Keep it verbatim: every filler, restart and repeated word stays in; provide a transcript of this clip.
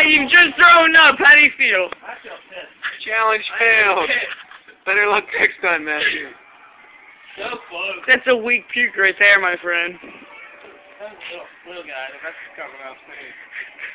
Matt, you've just thrown up. How do you feel? I feel pissed. Challenge failed. Better luck next time, Matthew. So close. That's a weak puke right there, my friend. That's a little, little guy. The rest is coming out soon.